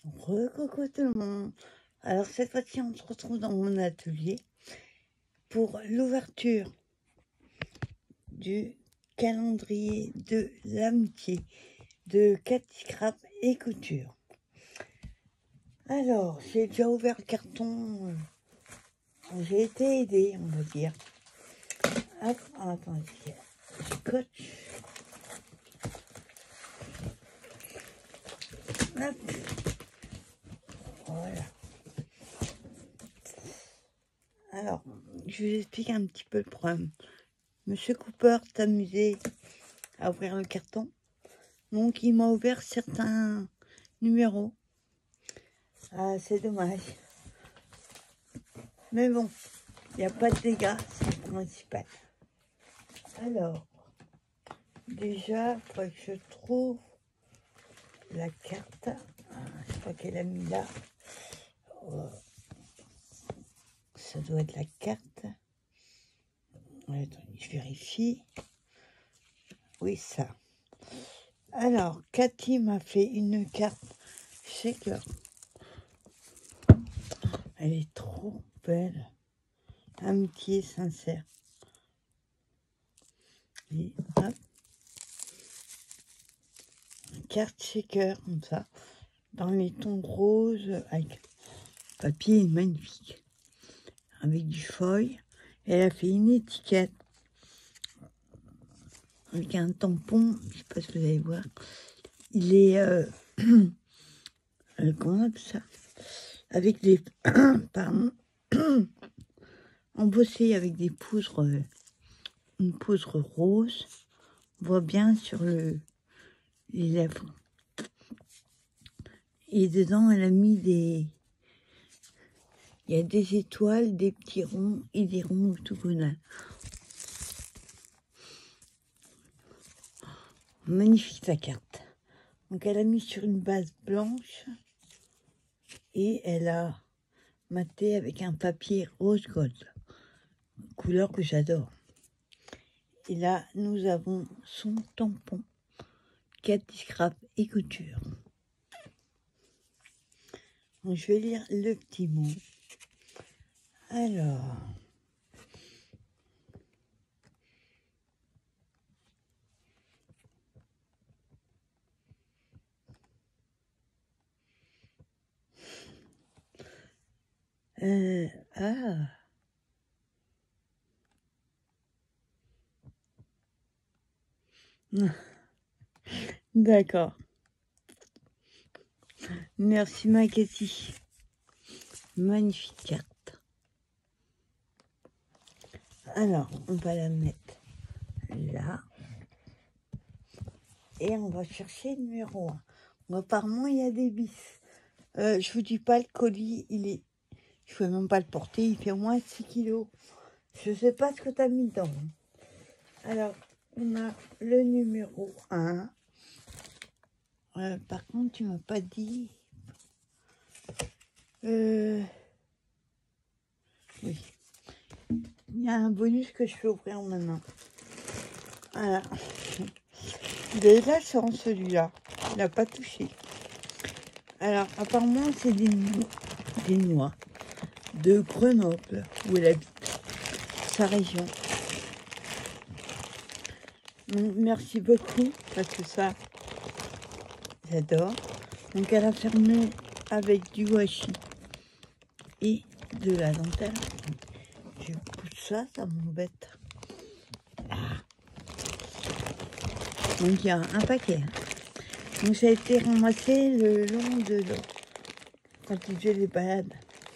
Coucou tout le monde. Alors cette fois-ci, on se retrouve dans mon atelier pour l'ouverture du calendrier de l'amitié de Cathy Scrap et Couture. Alors, j'ai déjà ouvert le carton. J'ai été aidée, on va dire. Hop, attendez, je scotch. Hop. Voilà. Alors, je vous explique un petit peu le problème. Monsieur Cooper s'est amusé à ouvrir le carton. Donc, il m'a ouvert certains numéros. Ah, c'est dommage. Mais bon, il n'y a pas de dégâts, c'est le principal. Alors, déjà, il faudrait que je trouve la carte. Je sais pas qu'elle a mis là. Ça doit être la carte. Attendez, je vérifie. Oui, ça. Alors, Cathy m'a fait une carte shaker. Elle est trop belle. Amitié sincère. Et hop. Une carte shaker comme ça. Dans les tons roses. Avec papier magnifique. Avec du foil. Elle a fait une étiquette. Avec un tampon. Je ne sais pas si vous allez voir. Il est... comment on appelle ça? Avec des... pardon. Embossé avec des poudres... une poudre rose. On voit bien sur les lèvres. Et dedans, elle a mis des... Il y a des étoiles, des petits ronds et des ronds octogonales. Magnifique la carte. Donc elle a mis sur une base blanche. Et elle a maté avec un papier rose gold. Couleur que j'adore. Et là, nous avons son tampon. Cathy Scrap et Couture. Donc, je vais lire le petit mot. Alors, d'accord. Merci ma Cathy. Magnifique carte. Alors, on va la mettre là. Et on va chercher le numéro 1. Bon, apparemment, il y a des bis. Je vous dis pas, le colis, il est... Je ne peux même pas le porter, il fait au moins 6 kilos. Je sais pas ce que tu as mis dedans. Alors, on a le numéro 1. Par contre, tu m'as pas dit... Oui. Il y a un bonus que je peux ouvrir maintenant. Voilà. Il est là sans celui-là. Il n'a pas touché. Alors, apparemment, c'est des noix de Grenoble, où elle habite, sa région. Donc, merci beaucoup, parce que ça, j'adore. Donc, elle a fermé avec du washi et de la dentelle. Je pousse ça, ça m'embête. Donc, il y a un paquet. Donc, ça a été ramassé le long de l'eau, quand il faisait les balades.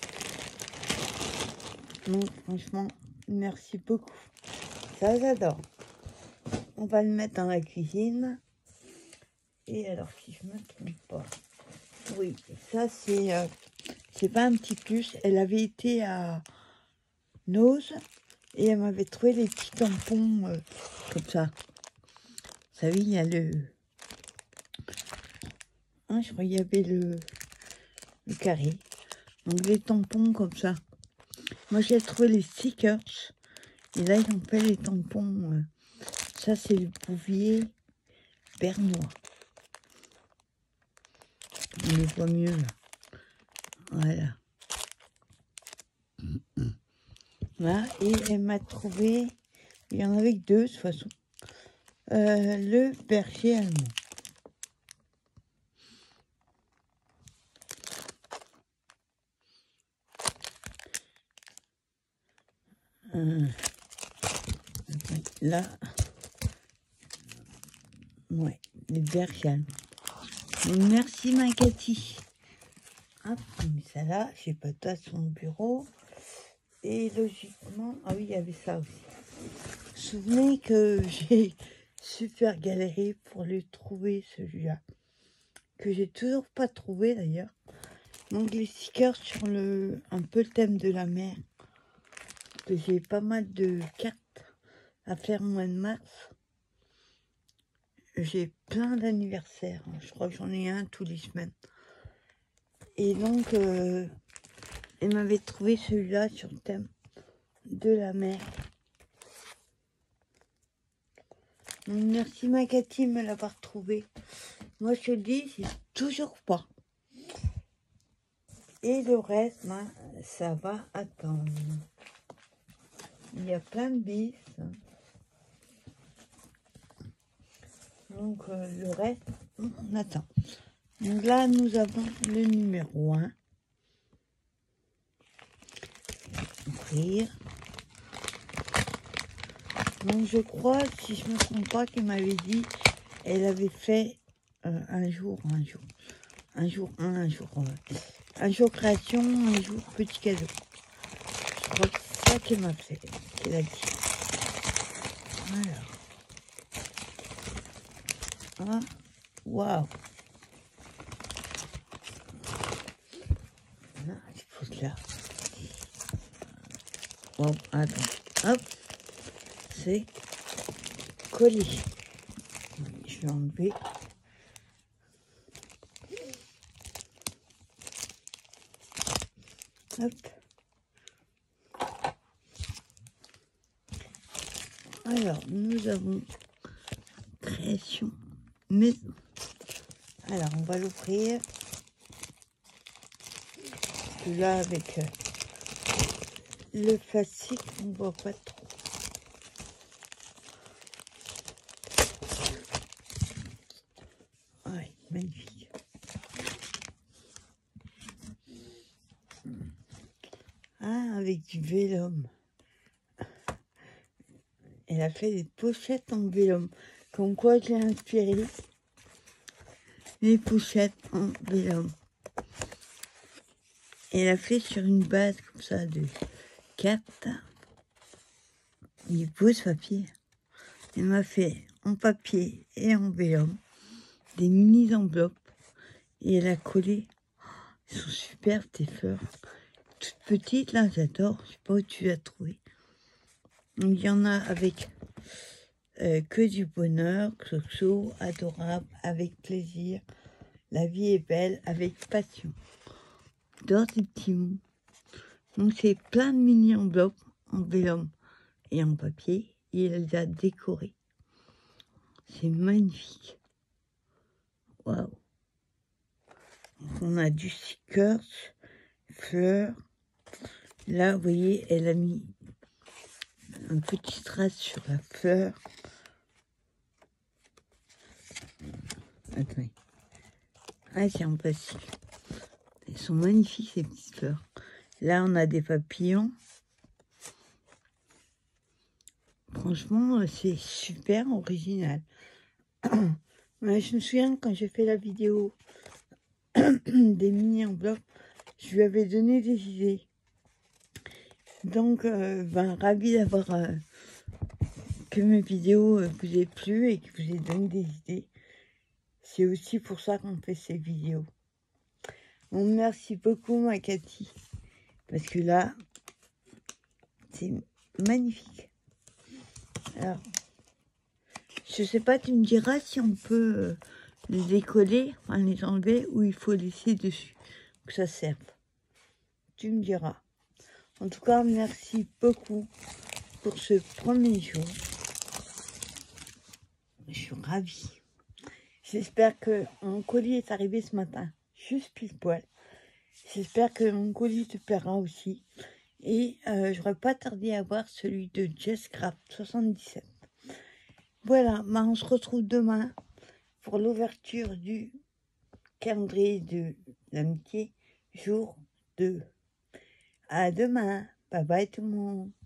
Donc, franchement, merci beaucoup. Ça, j'adore. On va le mettre dans la cuisine. Et alors, si je me trompe pas... Oui, ça, c'est pas un petit plus. Elle avait été à Nose et elle m'avait trouvé les petits tampons comme ça. Vous savez, il y a le... Hein, je crois qu'il y avait le carré. Donc, les tampons comme ça. Moi, j'ai trouvé les stickers. Et là, ils ont fait les tampons. Ça, c'est le Bouvier bernois. On les voit mieux, là. Voilà. Là, et elle m'a trouvé, il y en avait que deux de toute façon, le berger allemand. Là, ouais, les bergers allemands. Donc, merci ma Cathy. Hop, j'ai mis ça là, j'ai pas de sur mon bureau. Et logiquement, ah oui, il y avait ça aussi. Vous vous souvenez que j'ai super galéré pour lui trouver celui-là, que j'ai toujours pas trouvé d'ailleurs. Donc les stickers sur un peu le thème de la mer, que j'ai pas mal de cartes à faire au mois de mars. J'ai plein d'anniversaires, je crois que j'en ai un tous les semaines. Et donc, elle m'avait trouvé celui-là sur le thème de la mer. Donc, merci ma Cathy de me l'avoir trouvé. Moi, je te le dis, c'est toujours pas. Et le reste, ben, ça va attendre. Il y a plein de bis. Donc, le reste, on attend. Donc là, nous avons le numéro 1. Ouvrir. Donc, je crois, si je ne me trompe pas, qu'elle m'avait dit, elle avait fait un jour création, un jour petit cadeau. Je crois que c'est ça qu'elle m'a fait, qu'elle a dit. Voilà. Ah, waouh. Il faut que là. Wow, attends. Hop. C'est collé. Je vais enlever. Hop. Alors, nous avons création maison. Alors, on va l'ouvrir. Parce que là, avec le plastique, on ne voit pas trop. Ouais, magnifique. Ah, avec du vélum. Elle a fait des pochettes en vélum. Comme quoi, j'ai inspiré les pochettes en vélum. Elle a fait sur une base comme ça de 4. Il pose papier. Elle m'a fait en papier et en vélum des mini enveloppes. Et elle a collé. Ils sont super tes fleurs. Toutes petites là, j'adore. Je sais pas où tu as trouvé. Donc il y en a avec que du bonheur, Xoxo, adorable, avec plaisir. La vie est belle, avec passion. J'adore ces petits mots. Donc c'est plein de mini enveloppes en vélum et en papier. Et elle les a décorées. C'est magnifique. Waouh. On a du stickers, fleurs. Là, vous voyez, elle a mis un petit strass sur la fleur. Attendez. Ah, c'est en plastique. Elles sont magnifiques, ces petites fleurs. Là, on a des papillons. Franchement, c'est super original. Ouais, je me souviens quand j'ai fait la vidéo des mini-enveloppes, je lui avais donné des idées. Donc, ravi d'avoir que mes vidéos vous aient plu et que vous aient donné des idées. C'est aussi pour ça qu'on fait ces vidéos. Donc, merci beaucoup, ma Cathy. Parce que là, c'est magnifique. Alors, je sais pas, tu me diras si on peut les décoller, enfin les enlever, ou il faut laisser dessus, que ça serve. Tu me diras. En tout cas, merci beaucoup pour ce premier jour. Je suis ravie. J'espère que mon colis est arrivé ce matin, juste pile poil. J'espère que mon colis te plaira aussi. Et j'aurais pas tardé à voir celui de Jesscraft 77. Voilà, bah on se retrouve demain pour l'ouverture du calendrier de l'amitié, jour 2. À demain. Bye bye tout le monde.